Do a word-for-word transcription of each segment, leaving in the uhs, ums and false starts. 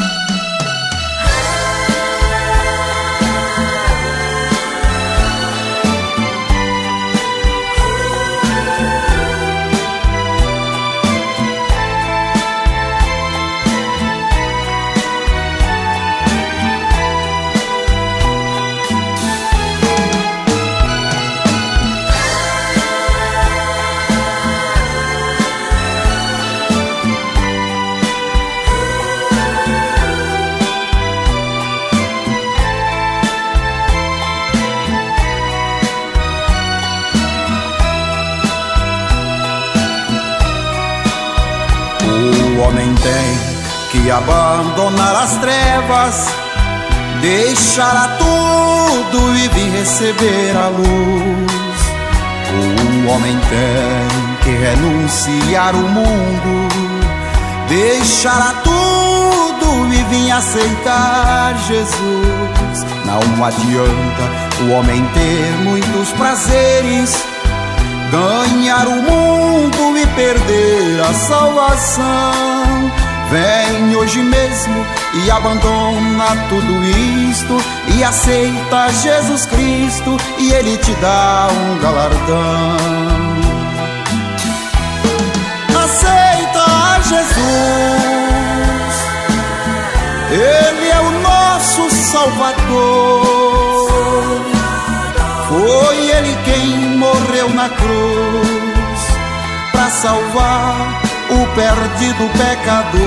O homem tem que abandonar as trevas, deixar tudo e vir receber a luz. O homem tem que renunciar o mundo, deixar tudo e vir aceitar Jesus. Não adianta o homem ter muitos prazeres, ganhar o mundo e perder a salvação. Vem hoje mesmo e abandona tudo isto e aceita Jesus Cristo e Ele te dá um galardão. Aceita Jesus, Ele é o nosso Salvador. Foi Ele quem morreu na cruz para salvar o perdido pecador.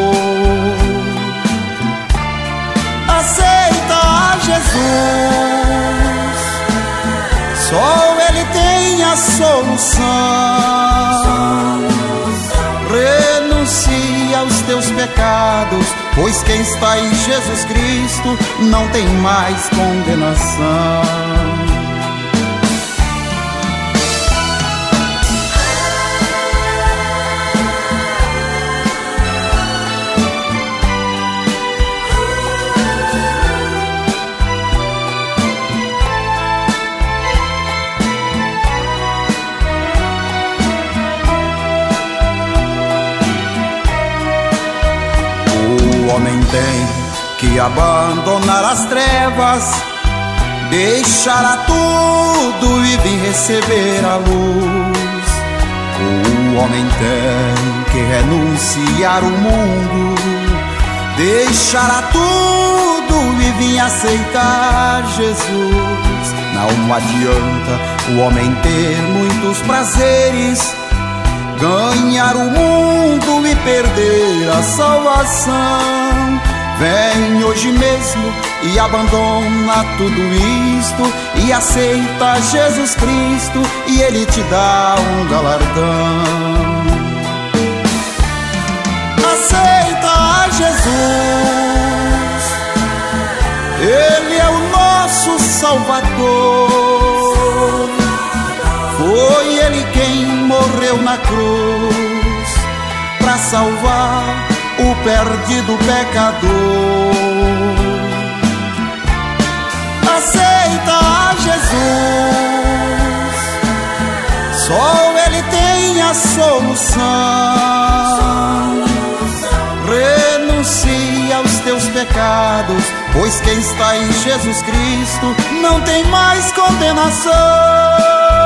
Aceita Jesus, só Ele tem a solução. Renuncia aos teus pecados, pois quem está em Jesus Cristo não tem mais condenação. O homem tem que abandonar as trevas, deixar tudo e vir receber a luz. O homem tem que renunciar o mundo, deixar tudo e vir aceitar Jesus. Não adianta o homem ter muitos prazeres, ganhar o mundo e perder a salvação. Vem hoje mesmo e abandona tudo isto e aceita Jesus Cristo e Ele te dá um galardão. Aceita Jesus, Ele é o nosso Salvador. Foi Ele quem morreu na cruz para salvar o perdido pecador. Aceita Jesus, só Ele tem a solução. Renuncia aos teus pecados, pois quem está em Jesus Cristo não tem mais condenação.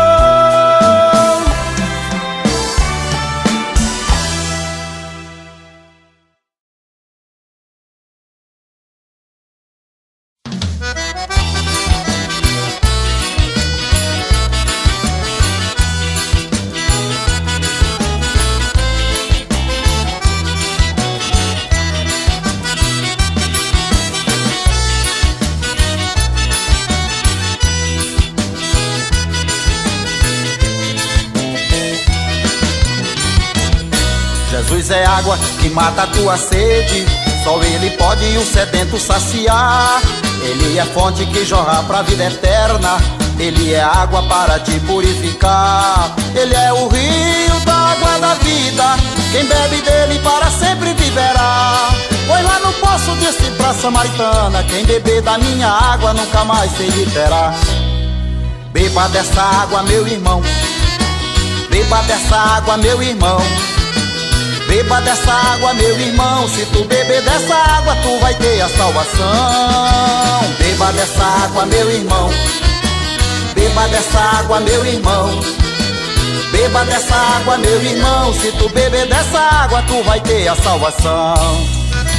Jesus é água que mata a tua sede, só Ele pode o sedento saciar. Ele é fonte que jorra pra vida eterna, Ele é água para te purificar. Ele é o rio da água da vida, quem bebe dele para sempre viverá. Pois lá no poço disse pra samaritana, quem beber da minha água nunca mais sede terá. Beba dessa água, meu irmão, beba dessa água, meu irmão, Beba dessa água, meu irmão, se tu beber dessa água, tu vai ter a salvação. Beba dessa água, meu irmão, beba dessa água, meu irmão, beba dessa água, meu irmão, se tu beber dessa água, tu vai ter a salvação.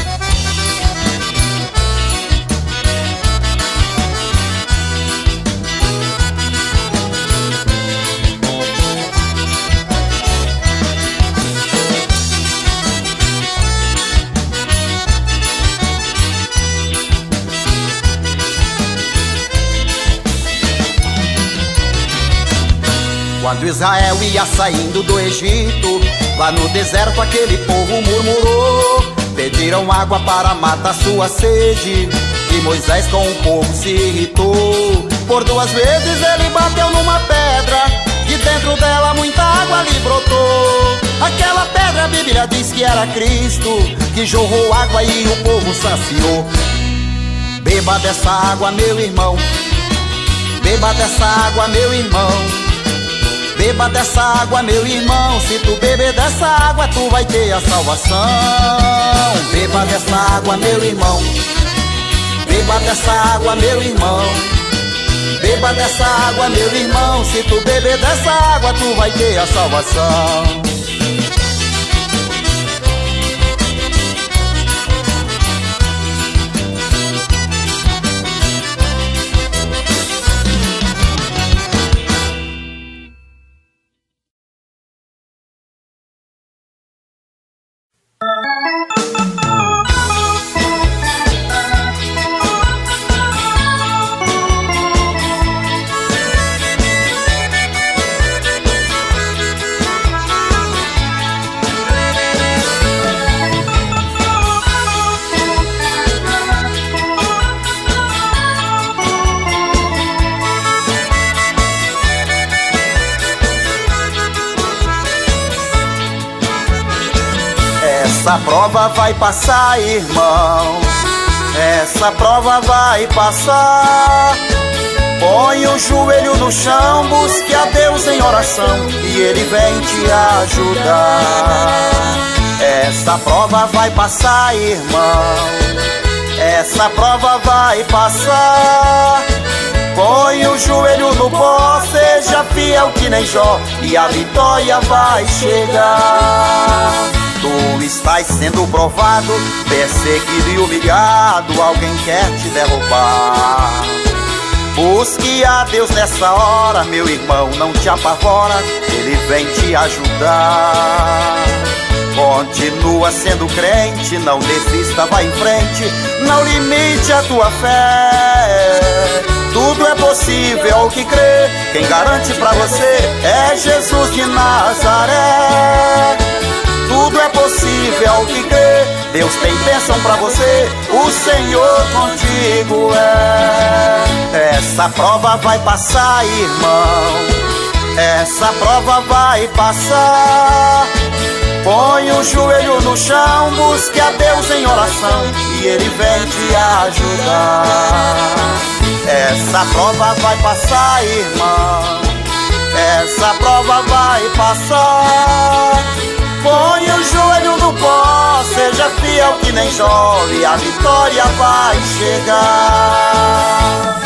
Quando Israel ia saindo do Egito, lá no deserto aquele povo murmurou. Pediram água para matar sua sede, e Moisés com o povo se irritou. Por duas vezes ele bateu numa pedra, e dentro dela muita água lhe brotou. Aquela pedra a Bíblia diz que era Cristo, que jorrou água e o povo saciou. Beba dessa água, meu irmão, beba dessa água, meu irmão, beba dessa água, meu irmão, se tu beber dessa água, tu vai ter a salvação. Beba dessa água, meu irmão, beba dessa água, meu irmão, beba dessa água, meu irmão, se tu beber dessa água, tu vai ter a salvação. Essa prova vai passar, irmão, essa prova vai passar. Põe o joelho no chão, busque a Deus em oração, e Ele vem te ajudar. Essa prova vai passar, irmão, essa prova vai passar. Põe o joelho no pó, seja fiel que nem Jó, e a vitória vai chegar. Tu estás sendo provado, perseguido e humilhado, alguém quer te derrubar. Busque a Deus nessa hora, meu irmão, não te apavora, Ele vem te ajudar. Continua sendo crente, não desista, vai em frente, não limite a tua fé. Tudo é possível ao que crê, quem garante pra você é Jesus de Nazaré. Tudo é possível ao que crê, Deus tem bênção pra você, o Senhor contigo é. Essa prova vai passar, irmão, essa prova vai passar. Põe o joelho no chão, busque a Deus em oração, e Ele vem te ajudar. Essa prova vai passar, irmão, essa prova vai passar. Põe o joelho no pó, seja fiel que nem Jó, e a vitória vai chegar.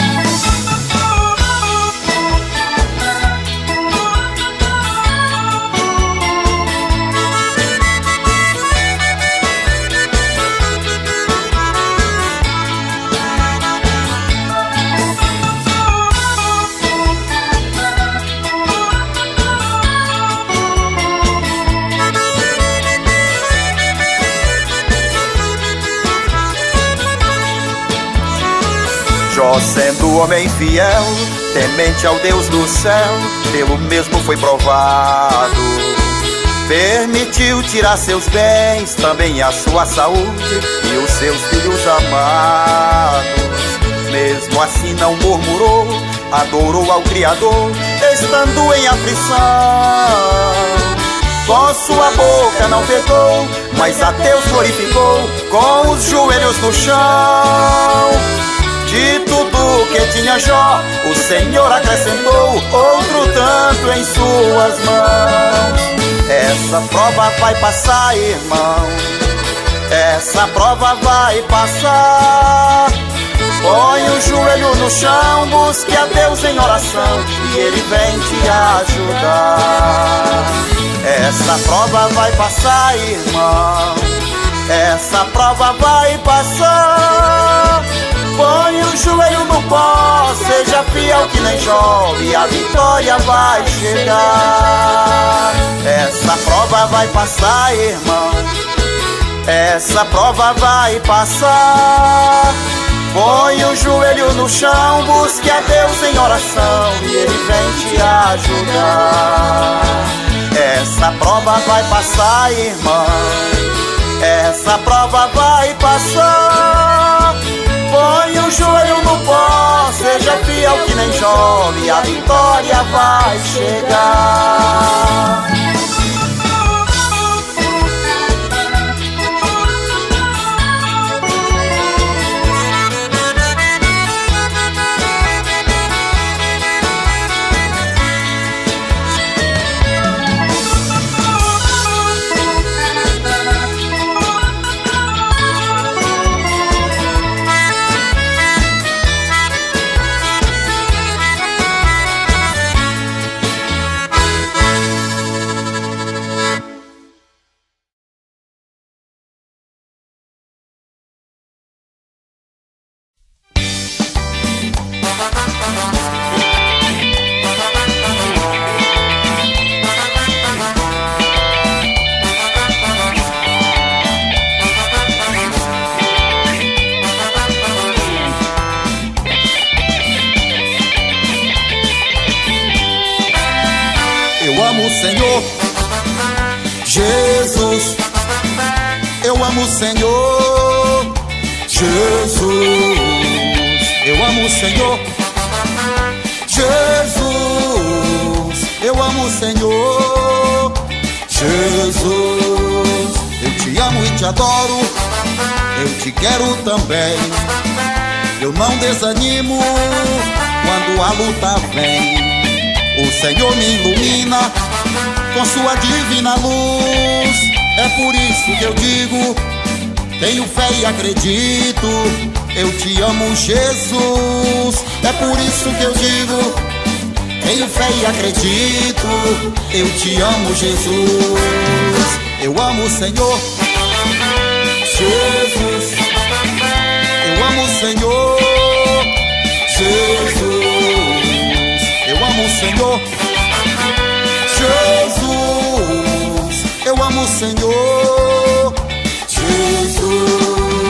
Jó, sendo homem fiel, temente ao Deus do céu, pelo mesmo foi provado. Permitiu tirar seus bens, também a sua saúde e os seus filhos amados. Mesmo assim não murmurou, adorou ao Criador, estando em aflição. Com sua boca não pecou, mas a Deus glorificou, com os joelhos no chão. De tudo que tinha Jó, o Senhor acrescentou outro tanto em suas mãos. Essa prova vai passar, irmão. Essa prova vai passar. Põe o joelho no chão, busque a Deus em oração e Ele vem te ajudar. Essa prova vai passar, irmão. Essa prova vai passar. Põe o joelho no pó, seja fiel que nem Jó, e a vitória vai chegar. Essa prova vai passar, irmão. Essa prova vai passar. Põe o joelho no chão, busque a Deus em oração e Ele vem te ajudar. Essa prova vai passar, irmão. Essa prova vai passar. Põe o joelho no pó, seja fiel que nem Jó, e a vitória vai chegar. Senhor Jesus, eu amo o Senhor Jesus, eu amo o Senhor Jesus, eu amo o Senhor Jesus. Eu te amo e te adoro, eu te quero também. Eu não desanimo quando a luta vem. O Senhor me ilumina com sua divina luz. É por isso que eu digo, tenho fé e acredito. Eu te amo, Jesus. É por isso que eu digo, tenho fé e acredito. Eu te amo, Jesus. Eu amo o Senhor Jesus. Eu amo o Senhor Jesus. Eu amo o Senhor Jesus. Eu amo o Senhor Jesus.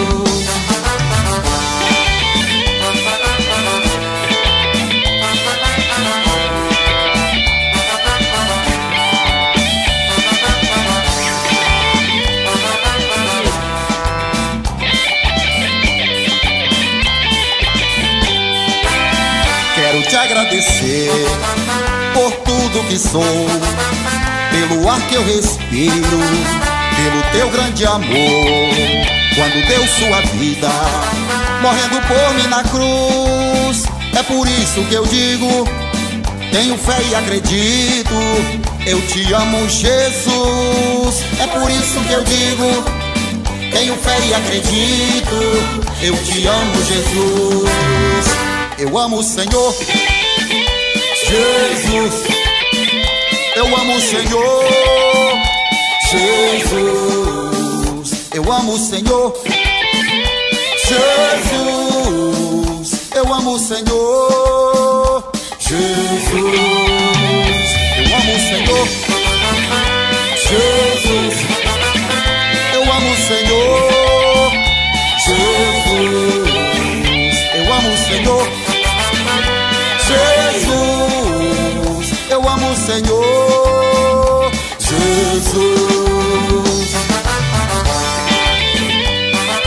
Quero te agradecer por tudo que sou, pelo ar que eu respiro, pelo teu grande amor. Quando deu sua vida, morrendo por mim na cruz. É por isso que eu digo, tenho fé e acredito. Eu te amo, Jesus. É por isso que eu digo, tenho fé e acredito. Eu te amo, Jesus. Eu amo o Senhor Jesus. Eu amo o Senhor Jesus. Eu amo o Senhor Jesus. Eu amo o Senhor Jesus. Eu amo o Senhor Jesus. Eu amo o Senhor Jesus. Eu amo o Senhor Jesus. Eu amo o Senhor Jesus.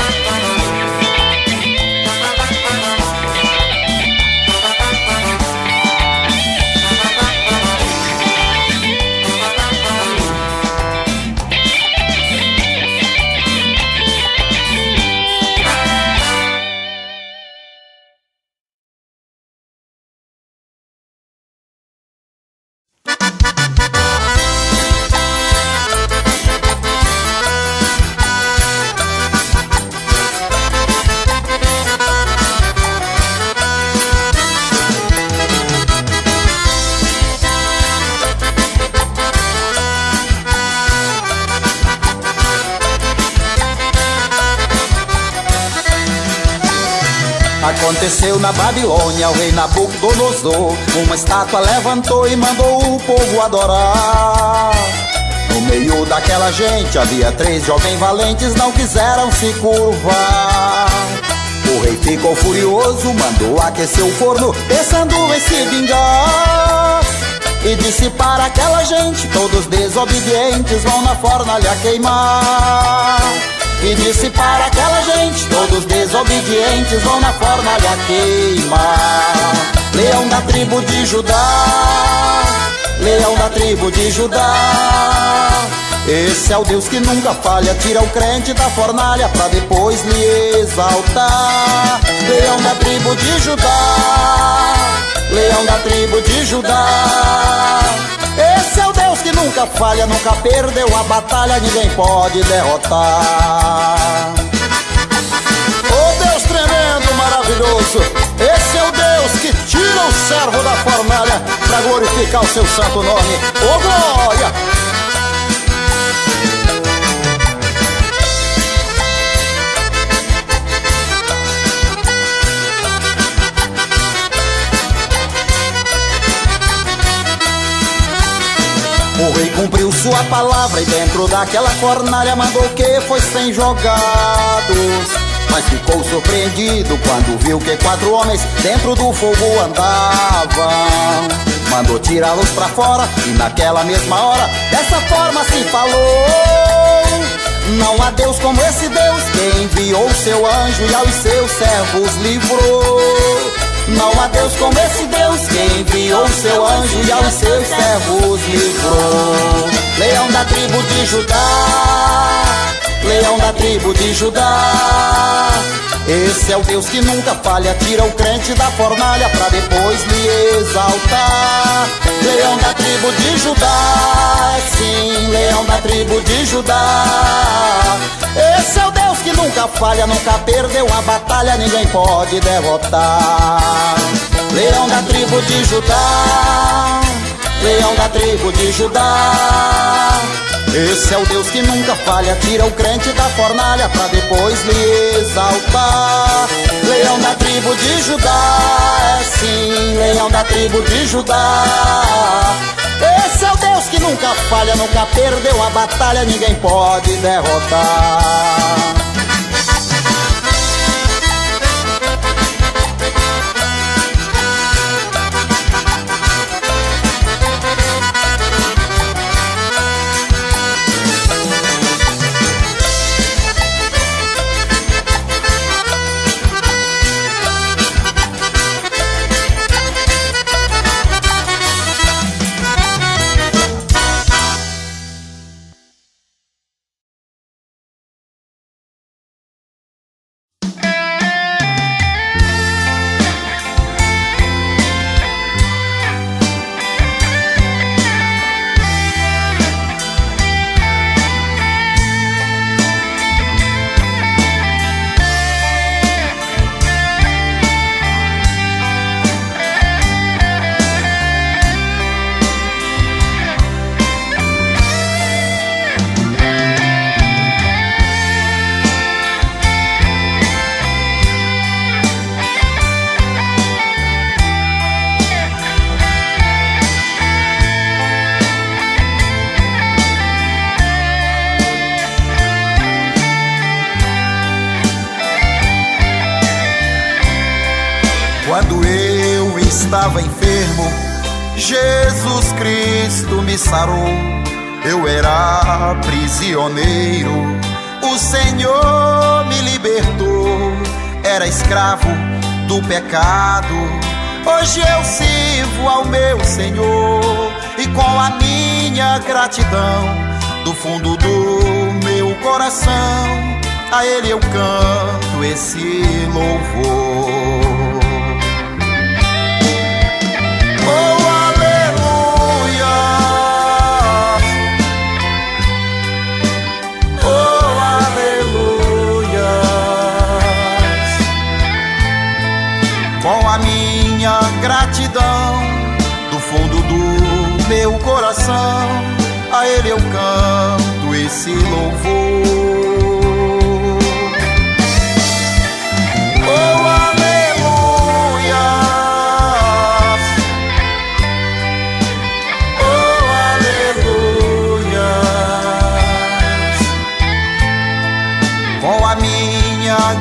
Aconteceu na Babilônia, o rei Nabucodonosor uma estátua levantou e mandou o povo adorar. No meio daquela gente havia três jovens valentes, não quiseram se curvar. O rei ficou furioso, mandou aquecer o forno, pensando em se vingar. E disse para aquela gente, todos desobedientes vão na fornalha queimar. E disse para aquela gente, todos desobedientes vão na fornalha queimar. Leão da tribo de Judá, leão da tribo de Judá, esse é o Deus que nunca falha, tira o crente da fornalha pra depois lhe exaltar. Leão da tribo de Judá, leão da tribo de Judá, esse é o Deus que nunca falha, nunca perdeu a batalha, ninguém pode derrotar. Oh Deus tremendo, maravilhoso, esse é o Deus que tira o servo da fornalha pra glorificar o seu santo nome. Oh glória! O rei cumpriu sua palavra e dentro daquela fornalha mandou que fossem jogados. Mas ficou surpreendido quando viu que quatro homens dentro do fogo andavam. Mandou tirá-los pra fora e naquela mesma hora dessa forma se falou: não há Deus como esse Deus, que enviou o seu anjo e aos seus servos livrou. Não há Deus como esse Deus, que enviou o seu anjo e aos seus servos livrou. Leão da tribo de Judá, leão da tribo de Judá, esse é o Deus que nunca falha, tira o crente da fornalha pra depois lhe exaltar. Leão da tribo de Judá, sim, leão da tribo de Judá, esse é o Deus que nunca falha, nunca perdeu a batalha, ninguém pode derrotar. Leão da tribo de Judá, leão da tribo de Judá, esse é o Deus que nunca falha, tira o crente da fornalha pra depois lhe exaltar. Leão da tribo de Judá, sim, leão da tribo de Judá, esse é o Deus que nunca falha, nunca perdeu a batalha, ninguém pode derrotar. Quando eu estava enfermo, Jesus Cristo me sarou. Eu era prisioneiro, o Senhor me libertou. Era escravo do pecado, hoje eu sirvo ao meu Senhor. E com a minha gratidão, do fundo do meu coração, a Ele eu canto esse louvor. Oh, aleluia! Oh, aleluia! Com a minha gratidão, do fundo do meu coração, a Ele eu canto esse louvor. Oh, aleluia!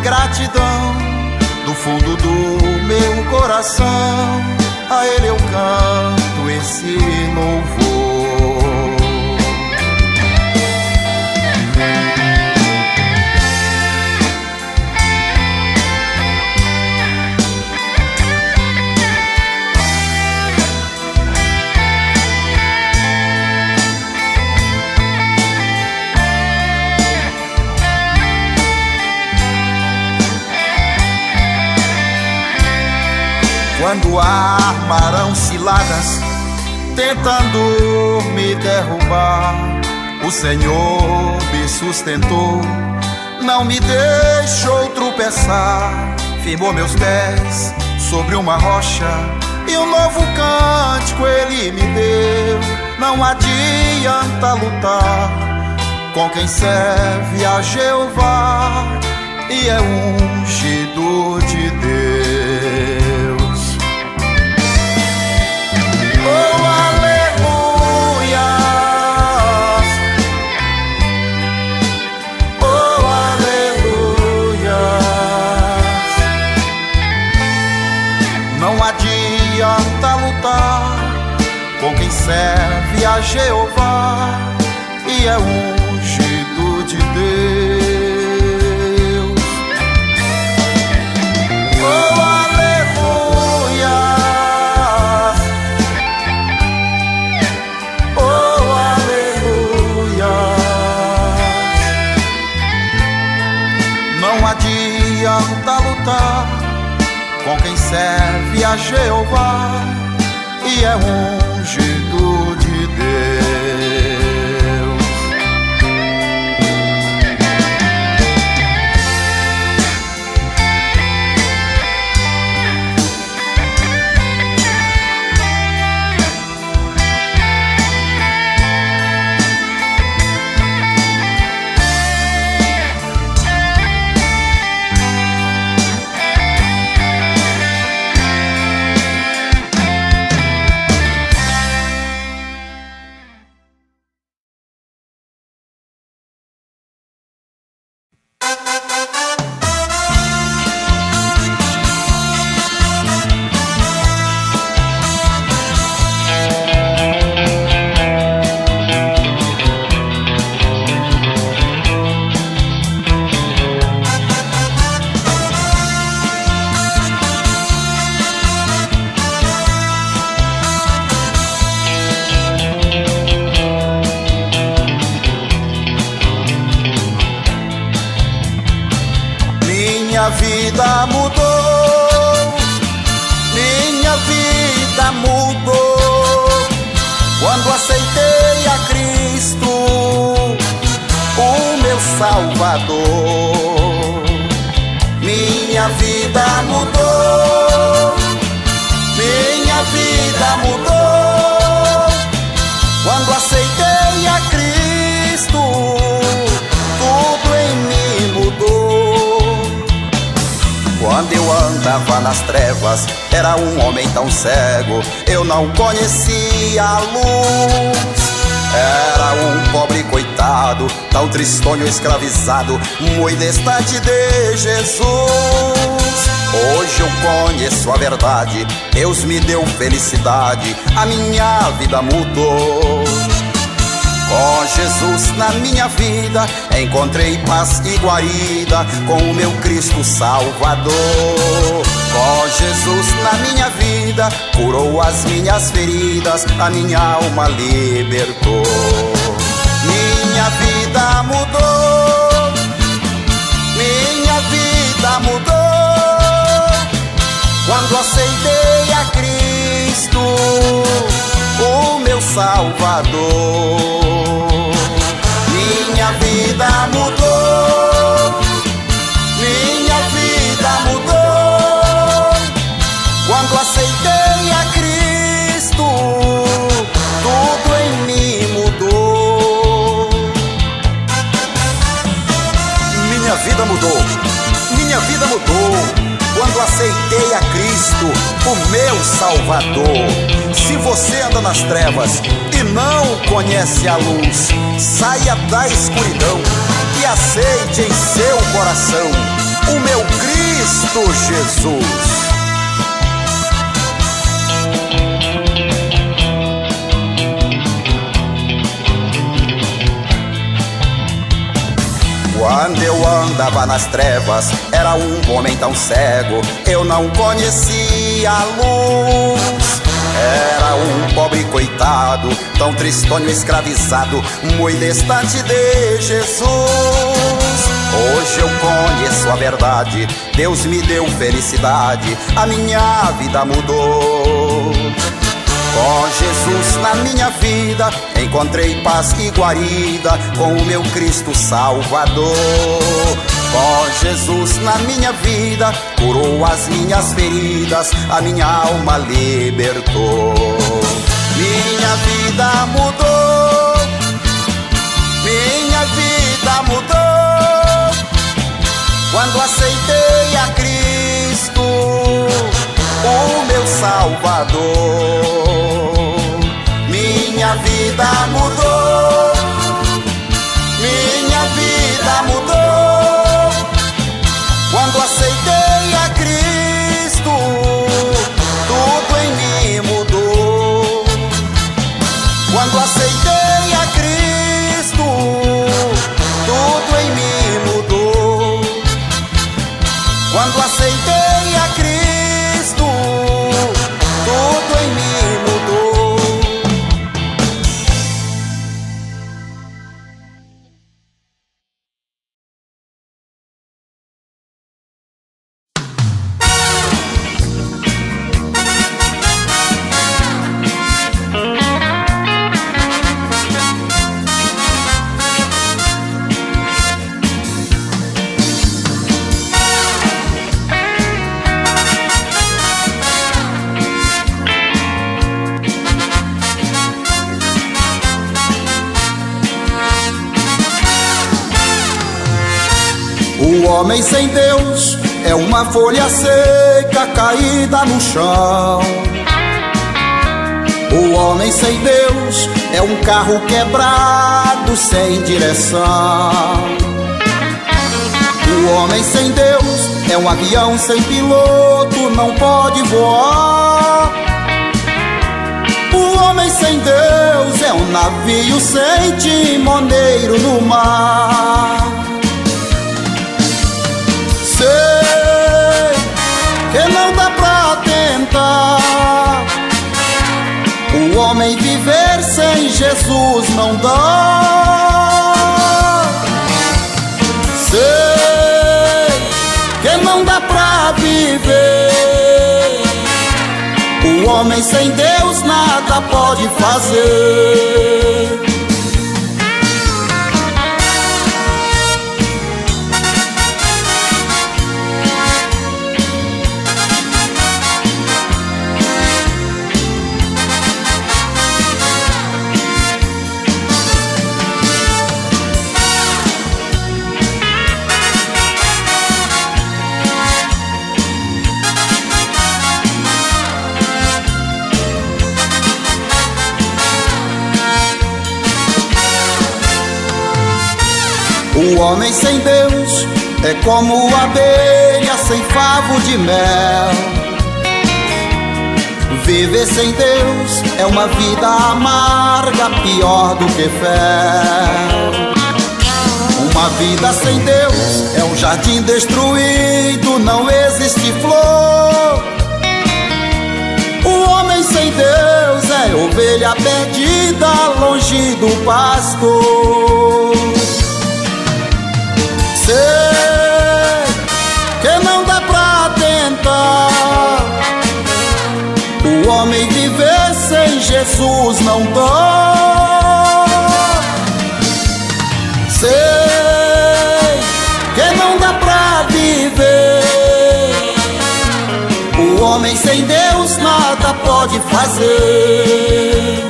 gratidão do fundo do meu coração. A Ele eu canto esse louvor. Quando armarão ciladas tentando me derrubar, o Senhor me sustentou, não me deixou tropeçar. Firmou meus pés sobre uma rocha e um novo cântico Ele me deu. Não adianta lutar com quem serve a Jeová e é ungido de Deus. Oh, aleluia! Oh, aleluia! Não adianta lutar com quem serve a Jeová e é ungido de Deus. Oh, aleluia! Não adianta lutar com quem serve a Jeová e é ungido de Deus. Minha vida mudou, minha vida mudou quando aceitei a Cristo, o meu Salvador. Minha vida mudou, minha vida mudou quando aceitei a Cristo, tudo em mim mudou. Quando eu andava nas trevas, era um homem tão cego, eu não conhecia a luz. Era um pobre coitado, tão tristonho, escravizado, muito distante de Jesus. Hoje eu conheço a verdade, Deus me deu felicidade, a minha vida mudou. Com Jesus na minha vida, encontrei paz e guarida, com o meu Cristo Salvador. Com Jesus na minha vida, curou as minhas feridas, a minha alma libertou. Minha vida mudou, minha vida mudou quando aceitei a Cristo, o meu Salvador. Minha vida mudou, minha vida mudou quando aceitei a Cristo, tudo em mim mudou. Minha vida mudou, minha vida mudou quando aceitei a Cristo, o meu Salvador. Se você anda nas trevas e não conhece a luz, saia da escuridão e aceite em seu coração o meu Cristo Jesus. Quando eu andava nas trevas, era um homem tão cego, eu não conhecia a luz. Era um pobre coitado, tão tristonho, escravizado, muito distante de Jesus. Hoje eu conheço a verdade, Deus me deu felicidade, a minha vida mudou. Com Jesus na minha vida, encontrei paz e guarida, com o meu Cristo Salvador. Com Jesus na minha vida, curou as minhas feridas, a minha alma libertou. Minha vida mudou, minha vida mudou, quando aceitei a Cristo, o meu Salvador. Minha vida mudou, minha vida mudou, quando aceitei a Cristo, tudo em mim mudou. Quando aceitei a Cristo, tudo em mim mudou. Quando aceitei a Cristo, tudo em mim mudou. O homem sem Deus é uma folha seca caída no chão. O homem sem Deus é um carro quebrado sem direção. O homem sem Deus é um avião sem piloto, não pode voar. O homem sem Deus é um navio sem timoneiro no mar. Sei que não dá pra tentar, o homem viver sem Jesus não dá. Sei que não dá pra viver, o homem sem Deus nada pode fazer. O homem sem Deus é como abelha sem favo de mel. Viver sem Deus é uma vida amarga, pior do que fel. Uma vida sem Deus é um jardim destruído, não existe flor. O homem sem Deus é ovelha perdida, longe do pastor. Sei que não dá pra tentar, o homem viver sem Jesus não dá. Sei que não dá pra viver, o homem sem Deus nada pode fazer.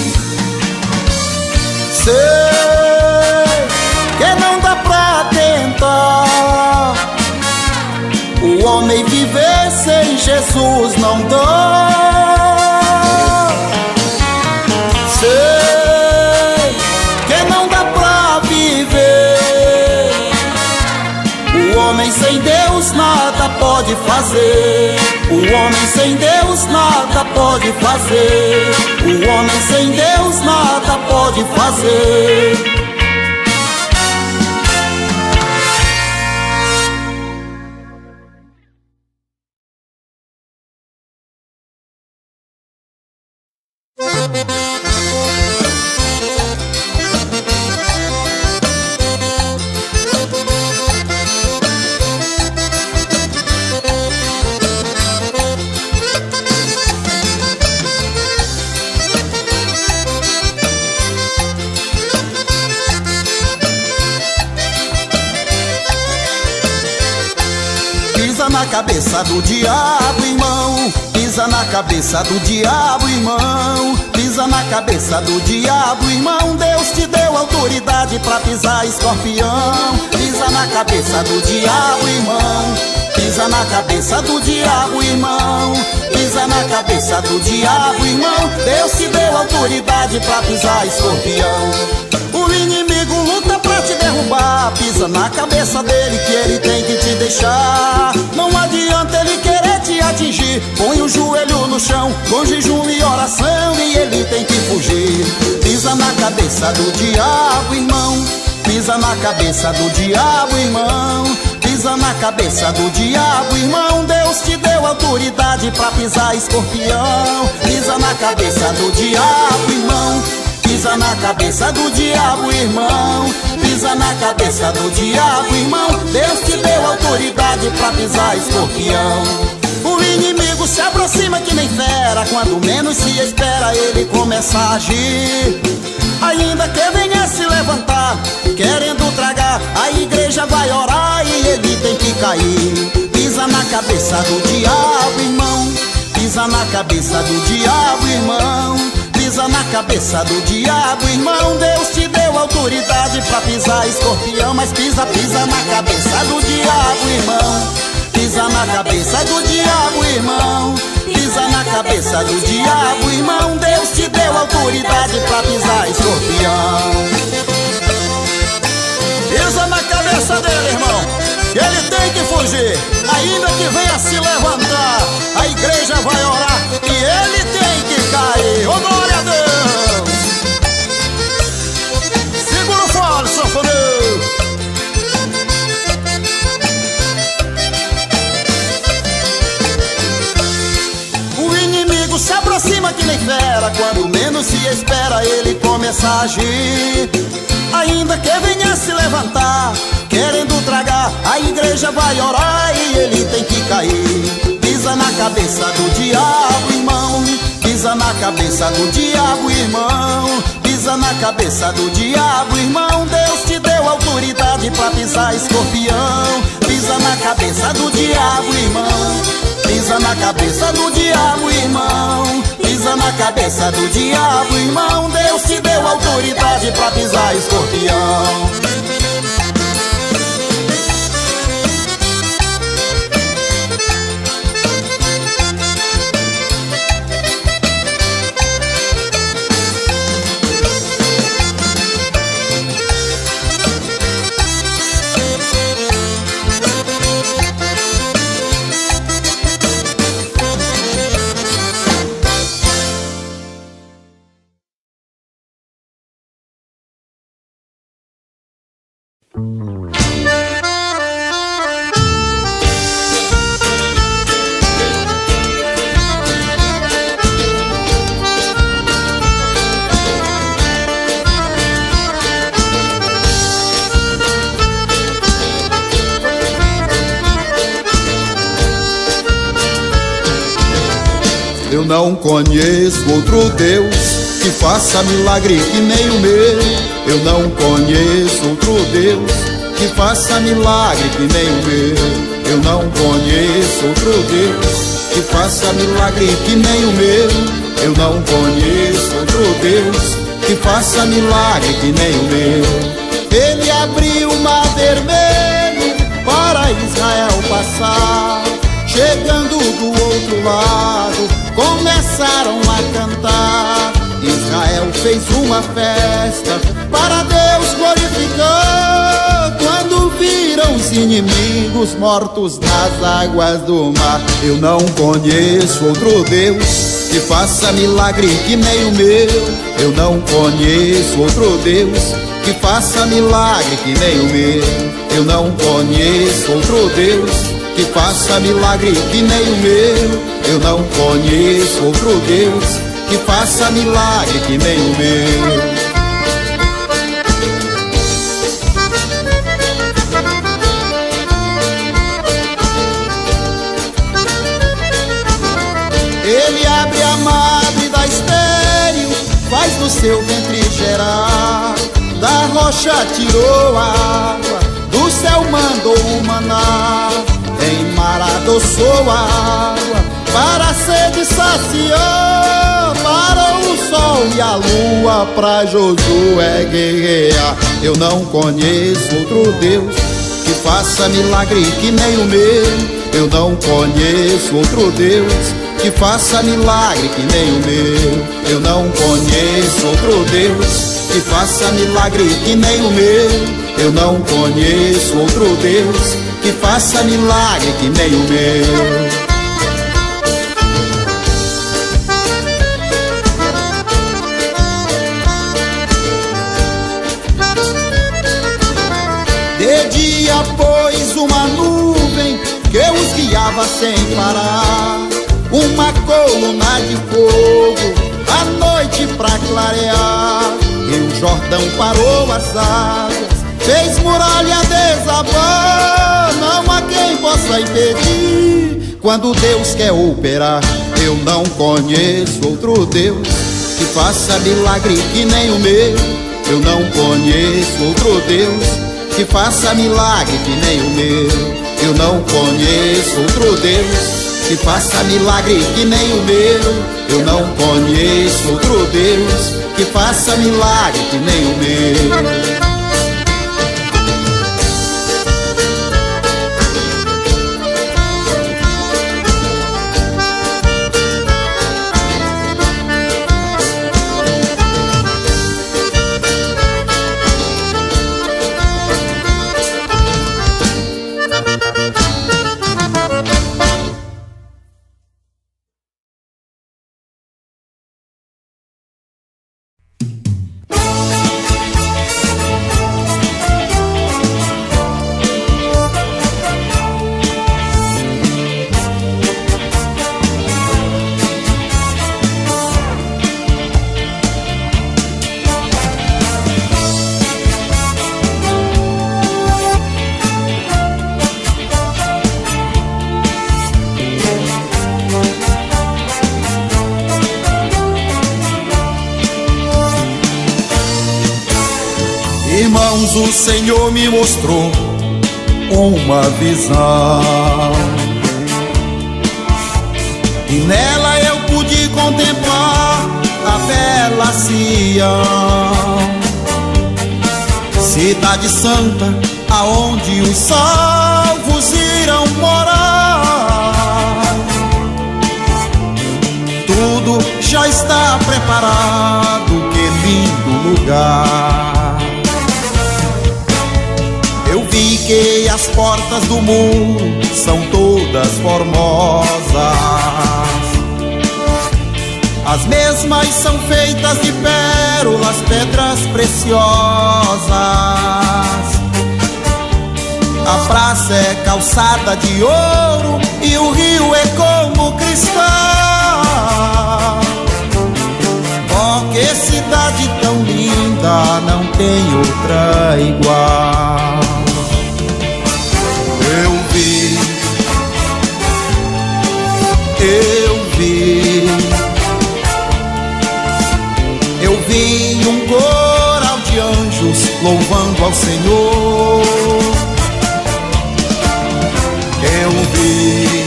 Sei que não dá pra tentar, o homem viver sem Jesus não dá. Sei que não dá pra viver, o homem sem Deus pode fazer. O homem sem Deus nada pode fazer. O homem sem Deus nada pode fazer. Na cabeça do diabo, irmão. Pisa na cabeça do diabo, irmão. Pisa na cabeça do diabo, irmão. Deus te deu autoridade pra pisar escorpião. Pisa na cabeça do diabo, irmão. Pisa na cabeça do diabo, irmão. Pisa na cabeça do diabo, irmão. Deus te deu autoridade pra pisar escorpião. O inimigo luta pra te derrubar. Pisa na cabeça dele que ele tem que te deixar. Não adianta ele querer te atingir. Põe o joelho no chão com jejum e oração e ele tem que fugir. Pisa na cabeça do diabo, irmão. Pisa na cabeça do diabo, irmão. Pisa na cabeça do diabo, irmão. Deus te deu autoridade pra pisar escorpião. Pisa na cabeça do diabo, irmão. Pisa na cabeça do diabo, irmão. Pisa na cabeça do diabo, irmão. Deus te deu autoridade pra pisar escorpião. O inimigo se aproxima que nem fera. Quando menos se espera ele começa a agir. Ainda que venha se levantar querendo tragar, a igreja vai orar e ele tem que cair. Pisa na cabeça do diabo, irmão. Pisa na cabeça do diabo, irmão. Pisa na cabeça do diabo, irmão. Deus te deu autoridade pra pisar escorpião. Mas pisa, pisa na cabeça do diabo, irmão. Pisa na cabeça do diabo, irmão. Pisa na cabeça do diabo, irmão. Deus te deu autoridade pra pisar escorpião. Pisa na cabeça dele, irmão. Ele tem que fugir. Ainda que venha se levantar, a igreja vai orar e ele tem que cair. Oh, glória a Deus! Segura o fole, sanfoneiro. O inimigo se aproxima que nem fera. Quando menos se espera ele começa a agir. Ainda que venha se levantar querendo tragar, a igreja vai orar e ele tem que cair. Pisa na cabeça do diabo, irmão. Pisa na cabeça do diabo, irmão. Pisa na cabeça do diabo, irmão. Deus te deu autoridade pra pisar escorpião. Pisa na cabeça do diabo, irmão. Pisa na cabeça do diabo, irmão. Pisa na cabeça do diabo, irmão. Deus te deu autoridade pra pisar escorpião. Eu não conheço outro Deus que faça milagre que nem o meu. Eu não conheço outro Deus que faça milagre que nem o meu. Eu não conheço outro Deus que faça milagre que nem o meu. Eu não conheço outro Deus que faça milagre que nem o meu. Ele abriu o mar vermelho para Israel passar. Chegando do outro lado, começaram a cantar. Israel fez uma festa para Deus glorificar. Quando viram meus inimigos mortos nas águas do mar. Eu não conheço outro Deus que faça milagre que nem o meu. Eu não conheço outro Deus que faça milagre que nem o meu. Eu não conheço outro Deus que faça milagre que nem o meu. Eu não conheço outro Deus que faça milagre que nem o meu. Ele abre a madre da estéril, faz do seu ventre gerar. Da rocha tirou a água, do céu mandou o maná. Em mar adoçou a água, para a sede saciou. Para o sol e a lua, pra Josué guerrear. Eu não conheço outro Deus que faça milagre que nem o meu. Eu não conheço outro Deus que faça milagre que nem o meu. Eu não conheço outro Deus que faça milagre que nem o meu. Eu não conheço outro Deus que faça milagre que nem o meu. De dia pôs uma nuvem que os guiava sem parar, uma coluna de fogo à noite pra clarear. E o Jordão parou as águas, fez muralha desabar. Não há quem possa impedir quando Deus quer operar. Eu não conheço outro Deus que faça milagre que nem o meu. Eu não conheço outro Deus que faça milagre que nem o meu. Eu não conheço outro Deus que faça milagre que nem o meu. Eu não conheço outro Deus que faça milagre que nem o meu. Irmãos, o Senhor me mostrou uma visão, e nela eu pude contemplar a bela Sião, cidade santa, aonde os salvos irão morar. Tudo já está preparado, que lindo lugar. Eu vi que as portas do muro são todas formosas, as mesmas são feitas de pérolas, pedras preciosas. A praça é calçada de ouro e o rio é como cristal. Oh, que cidade tão linda, não tem outra igual. Eu vi, eu vi, eu vi um coral de anjos louvando ao Senhor. Eu vi,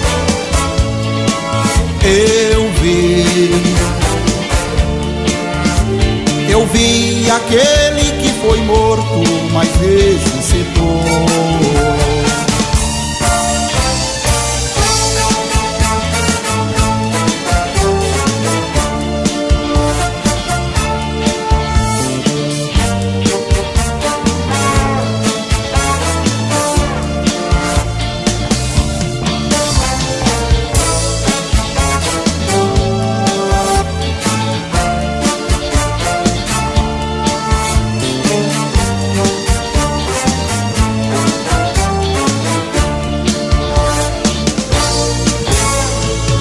eu vi, eu vi aquele que foi morto, mas ressuscitou.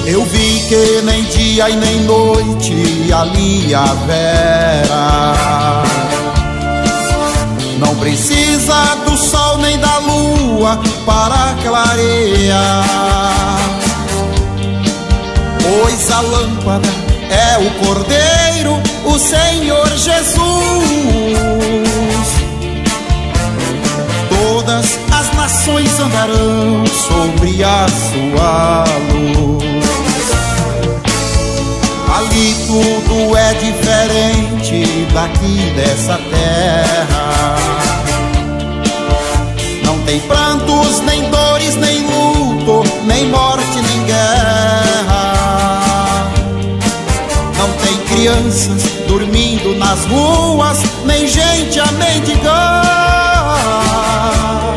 Eu vi que nem dia e nem noite ali haverá. Não precisa do sol nem da lua para clarear, pois a lâmpada é o Cordeiro, o Senhor Jesus. Todas as nações andarão sobre a sua luz. Ali tudo é diferente daqui dessa terra. Não tem prantos, nem dores, nem luto, nem morte, nem guerra. Não tem crianças dormindo nas ruas, nem gente a mendigar.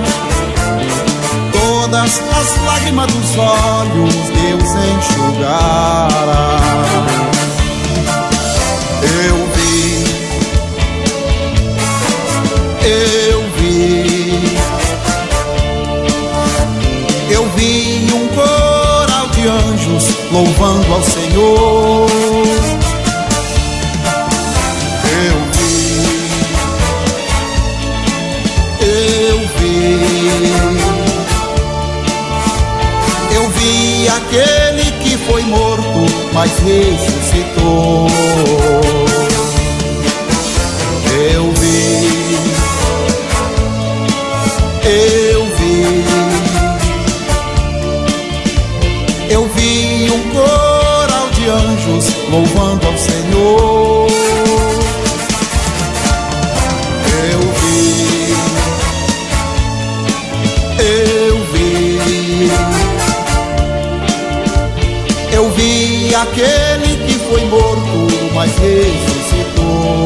Todas as lágrimas dos olhos Deus enxugará. Eu vi, eu vi, eu vi um coral de anjos louvando ao Senhor. Eu vi, eu vi, eu vi aquele que foi morto, mas ressuscitou. Eu vi, eu vi, eu vi um coral de anjos louvando ao Senhor. Eu vi, eu vi, eu vi aquele que foi morto, mas ressuscitou.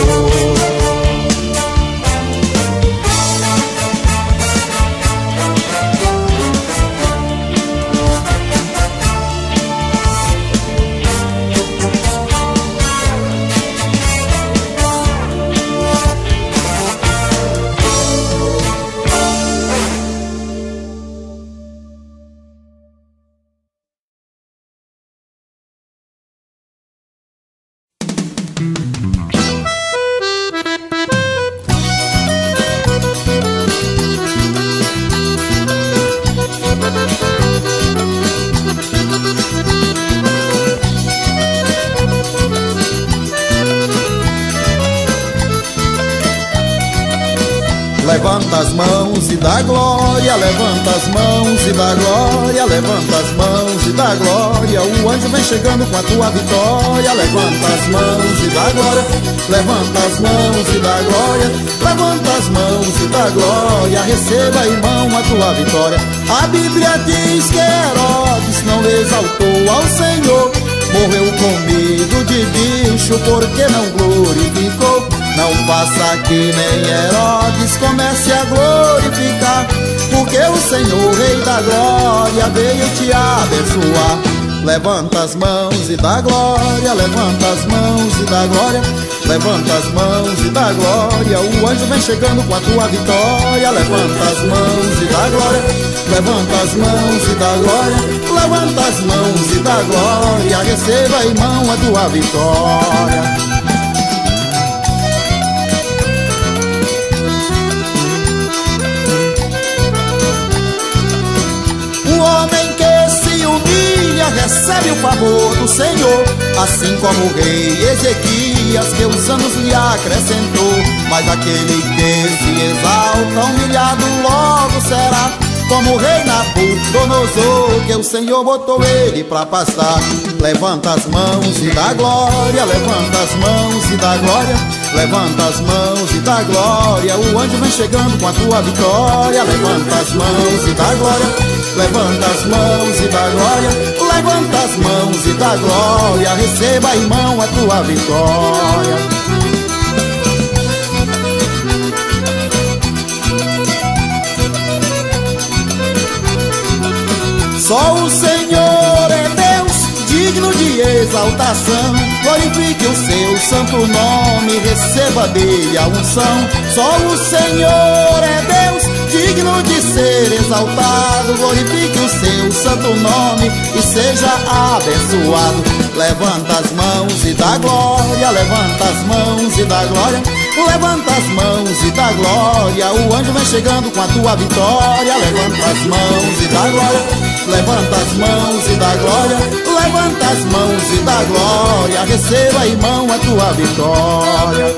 Levanta as mãos e dá glória, levanta as mãos e dá glória, levanta as mãos e dá glória. O anjo vem chegando com a tua vitória. Levanta as mãos e dá glória, levanta as mãos e dá glória, levanta as mãos e dá glória. Receba, irmão, a tua vitória. A Bíblia diz que Herodes não exaltou ao Senhor, morreu com medo de bicho porque não glorificou. Não faça que nem Herodes, comece a glorificar, porque o Senhor, Rei da Glória, veio te abençoar. Levanta as mãos e dá glória, levanta as mãos e dá glória, levanta as mãos e dá glória. O anjo vem chegando com a tua vitória. Levanta as mãos e dá glória, levanta as mãos e dá glória, levanta as mãos e dá glória. Receba, irmão, a tua vitória. O homem que se humilha recebe o favor do Senhor, assim como o rei Ezequias, que os anos lhe acrescentou. Mas aquele que se exalta, humilhado logo será, como o rei Nabucodonosor, que o Senhor botou ele pra passar. Levanta as mãos e dá glória, levanta as mãos e dá glória, levanta as mãos e dá glória. O anjo vem chegando com a tua vitória. Levanta as mãos e dá glória, levanta as mãos e dá glória, levanta as mãos e dá glória. Receba, irmão, a tua vitória. Só o Senhor é Deus, digno de exaltação. Glorifique o seu santo nome, receba dele a unção. Só o Senhor é Deus, digno de ser exaltado. Glorifique o seu santo nome e seja abençoado. Levanta as mãos e dá glória, levanta as mãos e dá glória, levanta as mãos e dá glória. O anjo vem chegando com a tua vitória. Levanta as mãos e dá glória, levanta as mãos e dá glória, levanta as mãos e dá glória. Receba, irmão, a tua vitória.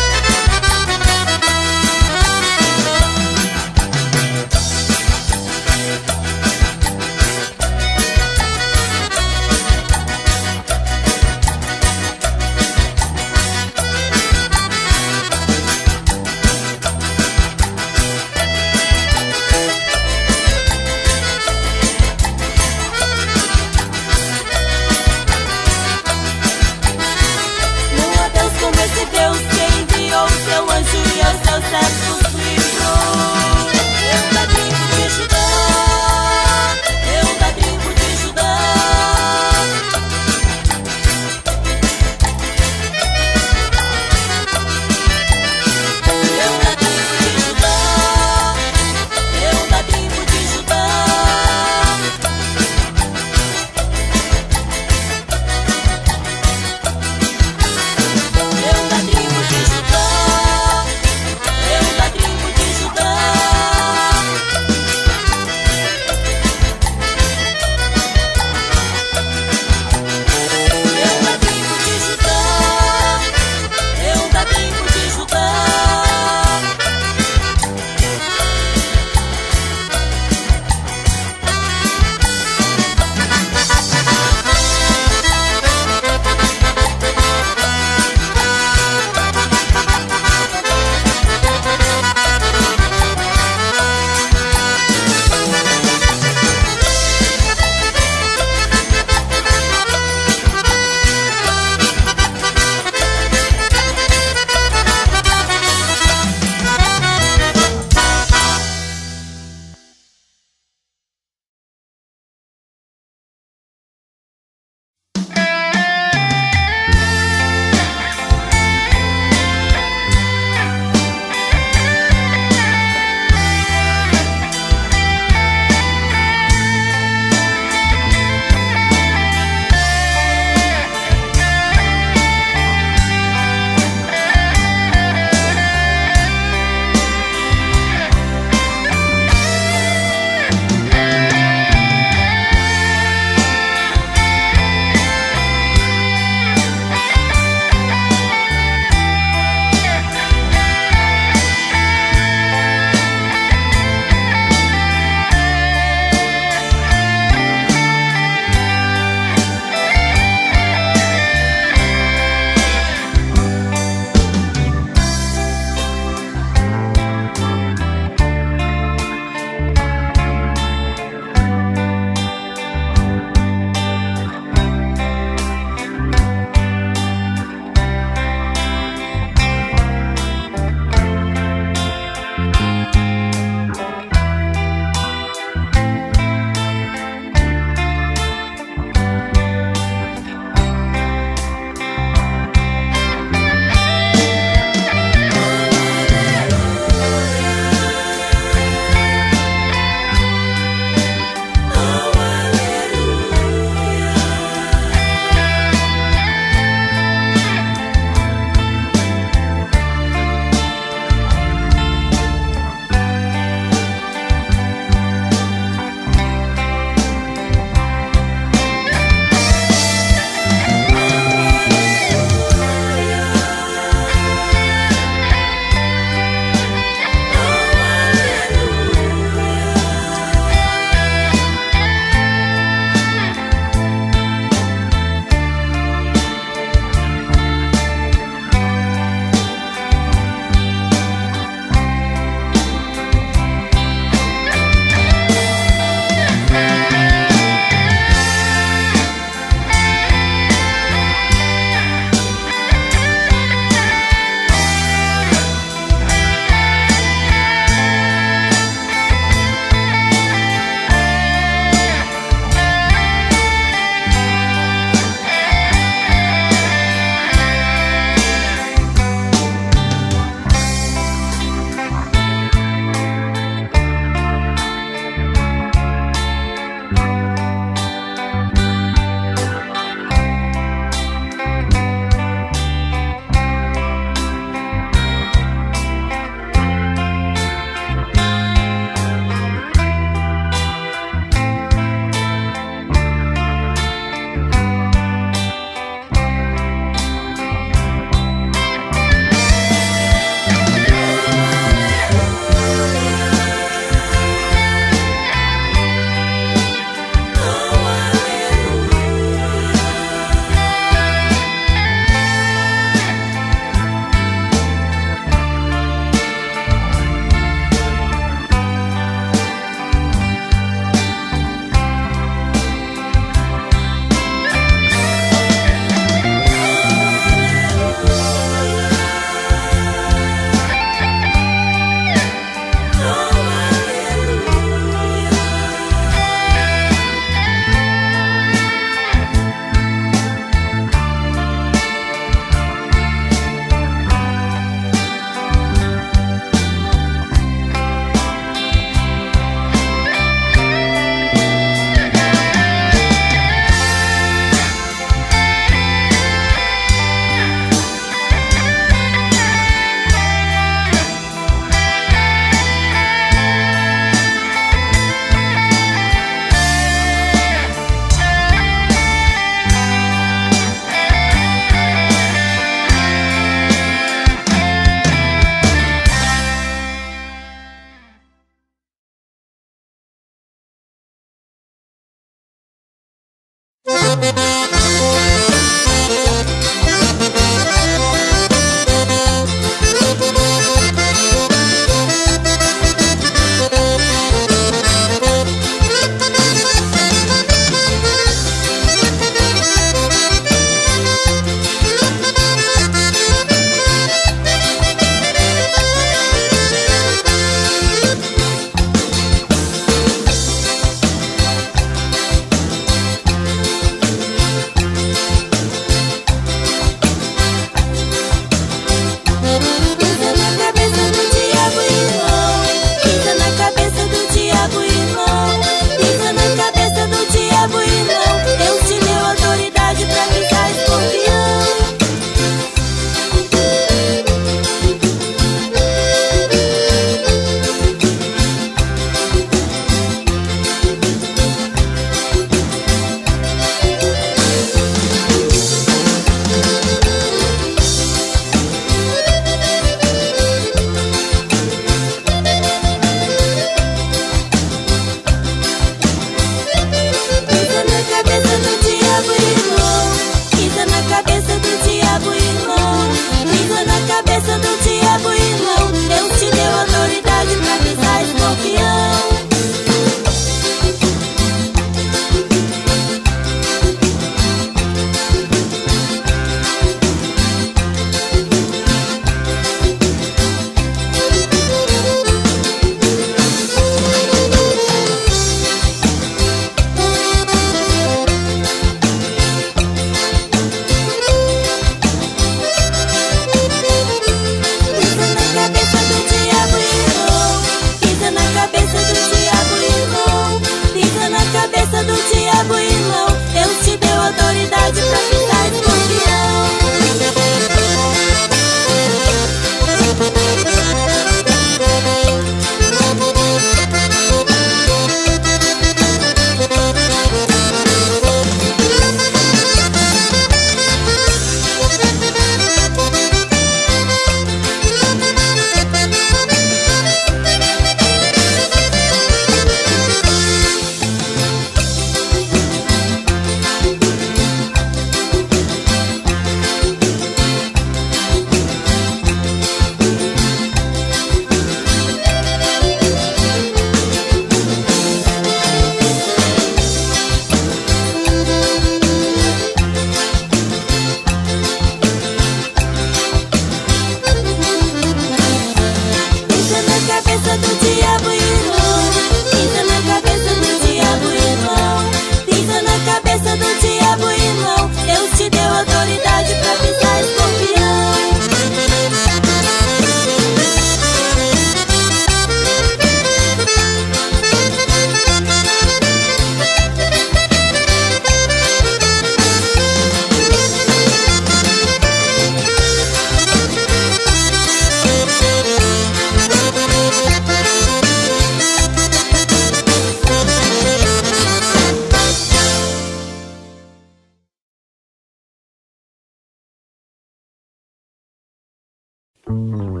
Música